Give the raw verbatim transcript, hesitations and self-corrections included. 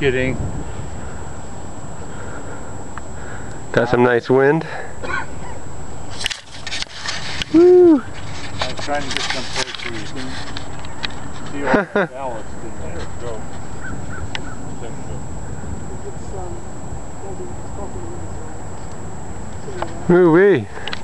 kidding. Got some nice wind. Woo! I'm trying to get some place where you can see all the ballast in there. Go. Woo wee!